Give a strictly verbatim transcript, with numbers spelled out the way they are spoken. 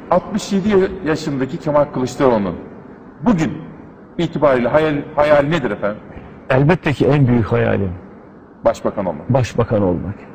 altmış yedi yaşındaki Kemal Kılıçdaroğlu'nun bugün itibariyle hayal, hayal nedir efendim? Elbette ki en büyük hayalim Başbakan olmak. başbakan olmak.